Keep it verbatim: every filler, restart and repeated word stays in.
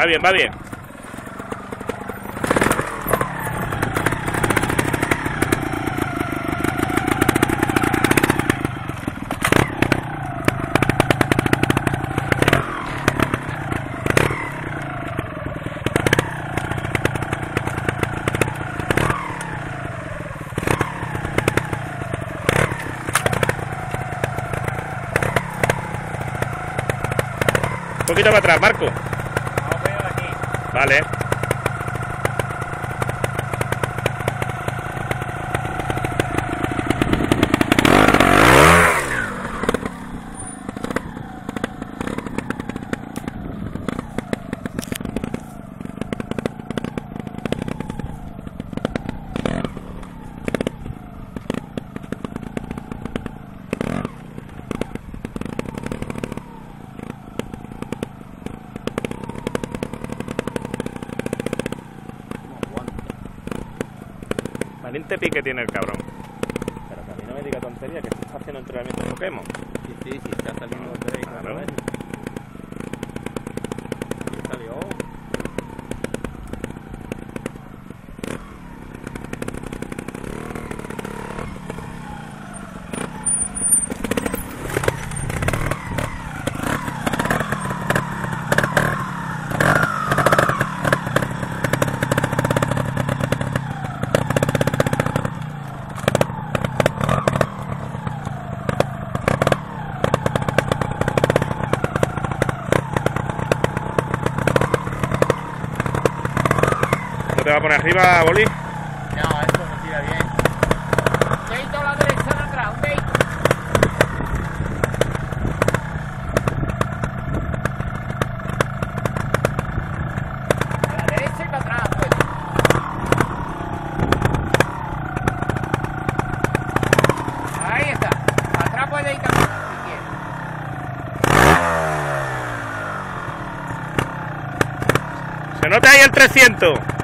Va bien, va bien. Un poquito para atrás, Marco. Vamos a poner aquí. Vale. Valiente pique tiene el cabrón. Pero que a mí no me diga tontería, que está haciendo entrenamiento de Pokémon. Sí, sí, sí, está saliendo de ahí. Claro. Aquí salió. ¿Te va a poner arriba, Boli? No, esto no tira bien. Deito a la derecha de atrás, un deito. A la derecha y para atrás, pues. Ahí está. Para atrás puede ir también, si quiere. Se nota ahí el trescientos.